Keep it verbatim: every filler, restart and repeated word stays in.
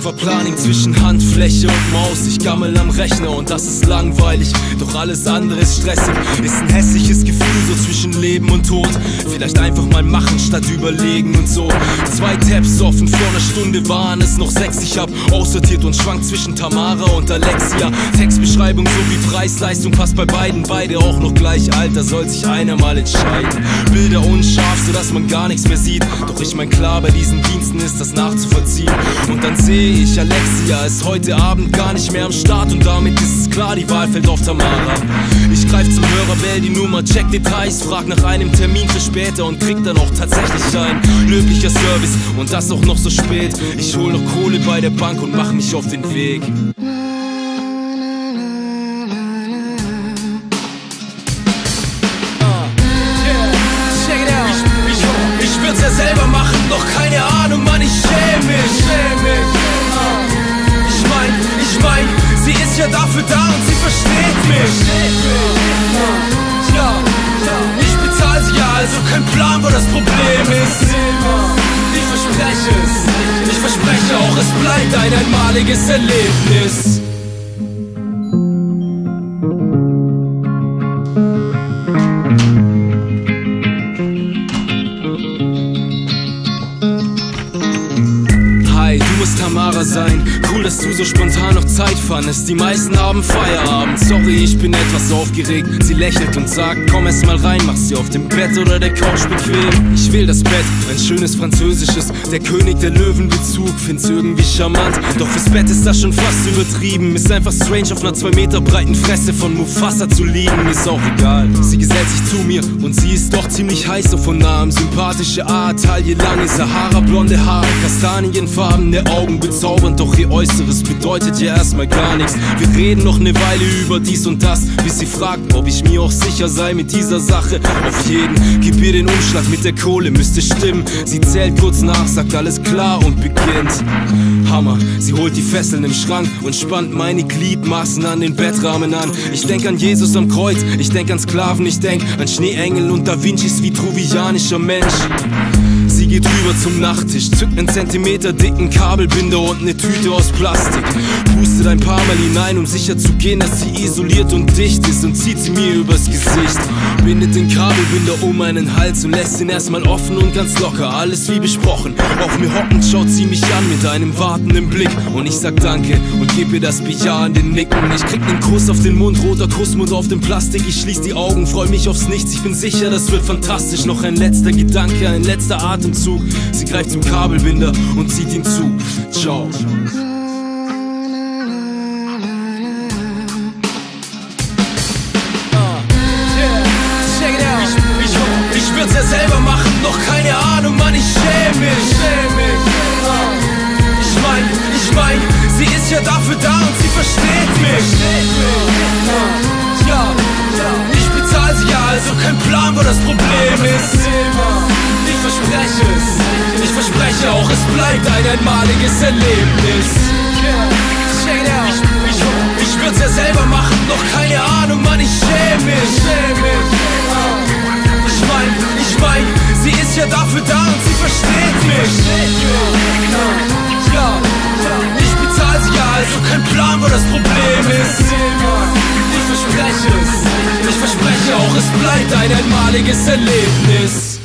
Verplaning zwischen Handfläche und Maus. Ich gammel am Rechner und das ist langweilig, doch alles andere ist stressig. Ist ein hässliches Gefühl so zwischen Leben und Tod. Vielleicht einfach mal machen statt überlegen und so. Zwei Tabs offen, vor einer Stunde waren es noch sechs. Ich hab aussortiert und schwank zwischen Tamara und Alexia. Textbeschreibung sowie Preis-Leistung passt bei beiden. Beide auch noch gleich alt, da soll sich einer mal entscheiden. Bilder unscharf, sodass man gar nichts mehr sieht. Doch ich mein, klar, bei diesen Diensten ist das nachzuvollziehen. Und dann sehe ich, Alexia ist heute Abend gar nicht mehr am Start. Und damit ist es klar, die Wahl fällt auf Tamara. Ich greif zum Hörer, wähl die Nummer, check Details, frag nach einem Termin für später und krieg dann auch tatsächlich ein löblicher Service. Und das auch noch so spät. Ich hol noch Kohle bei der Bank und mach mich auf den Weg. Selber machen, doch keine Ahnung, Mann, ich schäme mich, schäme mich. Ich mein, ich mein, sie ist ja dafür da und sie versteht mich. Ja, ich bezahl sie ja, also kein Plan, wo das Problem ist. Ich verspreche es, ich verspreche auch, es bleibt ein einmaliges Erlebnis. Du musst Tamara sein, cool, dass du so spontan noch Zeit fandest. Die meisten haben Feierabend, sorry, ich bin etwas aufgeregt. Sie lächelt und sagt, komm erst mal rein, mach sie auf dem Bett oder der Couch bequem. Ich wähl das Bett, ein schönes französisches, der König der Löwenbezug, find's irgendwie charmant. Doch fürs Bett ist das schon fast übertrieben. Ist einfach strange, auf einer zwei Meter breiten Fresse von Mufasa zu liegen, ist auch egal. Sie gesellt sich zu mir und sie ist doch ziemlich heiß, so von nahem. Sympathische Art, Taille lange, Sahara, blonde Haare, Kastanienfarben der Augen bezaubernd, doch ihr Äußeres bedeutet ja erstmal gar nichts. Wir reden noch eine Weile über dies und das, bis sie fragt, ob ich mir auch sicher sei mit dieser Sache. Auf jeden, gib ihr den Umschlag mit der Kohle, müsste stimmen. Sie zählt kurz nach, sagt alles klar und beginnt. Hammer, sie holt die Fesseln im Schrank und spannt meine Gliedmaßen an den Bettrahmen an. Ich denk an Jesus am Kreuz, ich denk an Sklaven, ich denk an Schneeengel und Da Vincis vitruvianischer Mensch. Sie geht rüber zum Nachttisch, zückt einen Zentimeter dicken Kabelbinder und eine Tüte aus Plastik. Pustet ein paar Mal hinein, um sicher zu gehen, dass sie isoliert und dicht ist, und zieht sie mir übers Gesicht. Bindet den Kabelbinder um meinen Hals und lässt ihn erstmal offen und ganz locker, alles wie besprochen. Auf mir hockend schaut sie mich an mit einem wartenden Blick und ich sag danke und geb ihr das bejahende Nicken. Ich krieg nen Kuss auf den Mund, roter Kussmund auf dem Plastik. Ich schließ die Augen, freu mich aufs Nichts, ich bin sicher, das wird fantastisch. Noch ein letzter Gedanke, ein letzter Atemzug. Sie greift zum Kabelbinder und zieht ihn zu. Ciao. Ich würd's ja selber machen, doch keine Ahnung, Mann, ich schäme mich, schäme mich. Ich mein, ich mein, sie ist ja dafür da und sie versteht mich. Ja, ich bezahl sie ja, also kein Plan, wo das Problem ist. Ich verspreche es, ich verspreche auch, es bleibt ein einmaliges Erlebnis. Ich, ich würd's ja selber machen, doch keine Ahnung, Mann, ich schäme mich, schäme mich. Ich mein, ich mein, sie ist ja dafür da und sie versteht mich. Ja, ich bezahl sie ja, also kein Plan, wo das Problem ist. Ich verspreche es, ich verspreche auch, es bleibt ein einmaliges Erlebnis.